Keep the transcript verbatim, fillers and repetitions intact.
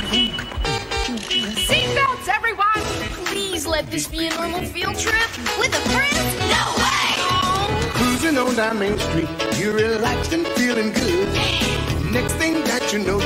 Seatbelts, everyone! Please let this be a normal field trip. With a friend? No way! Oh. Cruising on down Main Street, you're relaxed and feeling good. Next thing that you know,